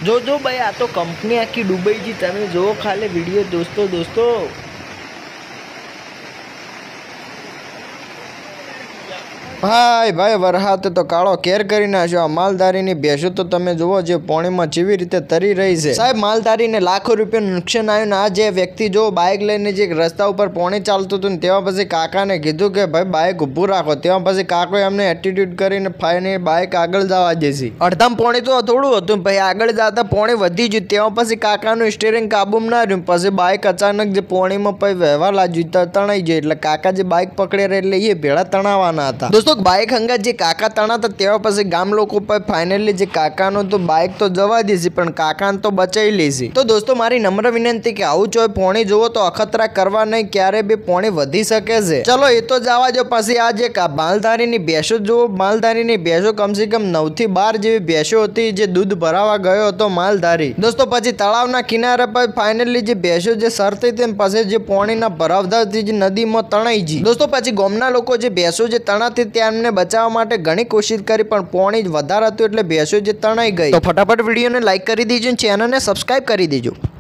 जो भाई आ तो कंपनी आखी डूबई जी। तमे जो खाली वीडियो दोस्तों भाई वरहाते तो काळो केर करी नाख्यो। आ मालधारीनी भેंसो तो तमे जुओ जे पाणीमां केवी रीते तरी रही छे। साहेब मालधारीने लाखों रूपियानुं नुकसान आव्युं ने आ जे व्यक्ति जो बाइक लईने जे रस्ता उपर पाणी चालतुं हतुं तेवा पछी काकाने कीधुं के भाई बाइक ऊभું રાખો। तेवा पछी काकोए एमने एटीट्यूड करीने फाइनली बाइक आगळ जवा दीधी। अडधाम पाणी तो थोडું हतुं भाई आगळ जाता पाणी वधी गयुं। तेवा पछी काकानुं स्टीयरिंग काबूमां न रह्युं। पछी बाइक अचानक जे पाणीमां पई वहेवा लाग्युं तणाई गई। એટલે काका जे बाइक पकड़ी रहे એટલે એ ભેળા તણાવાના હતા। दोस्तों बाइक अंगा जे काका तणाता तेवा पछी गाम लोको पर फाइनली जे काकानो तो बाइक तो जवा दीधी पण काकाने तो बचाई लीधी। तो दोस्तों मारी नम्र विनंती के आवुं जो पाणी जुओ तो अखतरा करवा नहीं, क्यारे बी पाणी वधी शके छे। चलो ए तो जवा दो। पछी आ जे मालधारीनी भેંસો जुओ। मालधारीनी भેંસો कम से कम 9 થી 12 जेवी भેંસો हती जे दूध भरावा गयो हतो मालधारी। दोस्तों पछी तळावना किनारे पर फाइनली जे भેંસો जे सरती हती पछी जे पाणीना भरावदाथी जे नदीमां तणाई गई। दोस्तों पछी गामना लोको जे भેંસો जे तणाती त्याने बचाव माटे घणी कोशिश करी पण पाणी वधारे हतुं એટલે ભેંસો जे तणाई गई। तो फटाफट वीडियो ने लाइक करी दीजिए, चैनल ने सब्सक्राइब करी दीजिए।